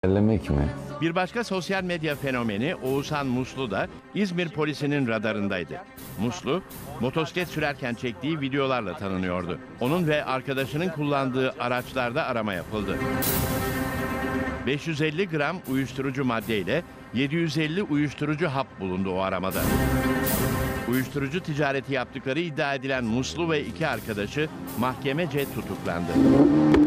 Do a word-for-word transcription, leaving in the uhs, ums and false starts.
Engellemek mi? Bir başka sosyal medya fenomeni Oğuzhan Muslu da İzmir polisinin radarındaydı. Muslu, motosiklet sürerken çektiği videolarla tanınıyordu. Onun ve arkadaşının kullandığı araçlarda arama yapıldı. beş yüz elli gram uyuşturucu madde ile yedi yüz elli uyuşturucu hap bulundu o aramada. Uyuşturucu ticareti yaptıkları iddia edilen Muslu ve iki arkadaşı mahkemece tutuklandı.